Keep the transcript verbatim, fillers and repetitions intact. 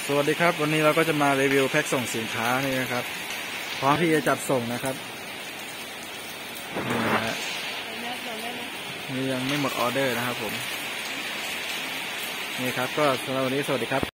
วัสดีครับวันนี้เราก็จะมารีวิวแพ็คส่งสินค้านี่นะครับพร้อมที่จะจัดส่งนะครับนี่นะฮะนี่ยังไม่หมดออเดอร์นะครับผมนี่ครับก็สำหรับวันนี้สวัสดีครับ